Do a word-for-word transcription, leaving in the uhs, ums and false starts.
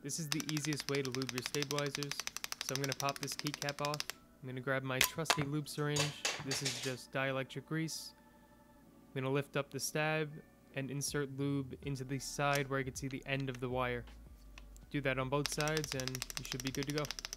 This is the easiest way to lube your stabilizers. So I'm going to pop this keycap off. I'm going to grab my trusty lube syringe. This is just dielectric grease. I'm going to lift up the stab and insert lube into the side where I can see the end of the wire. Do that on both sides and you should be good to go.